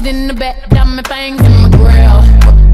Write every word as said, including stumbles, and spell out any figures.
sit in the back, got my things in my grill.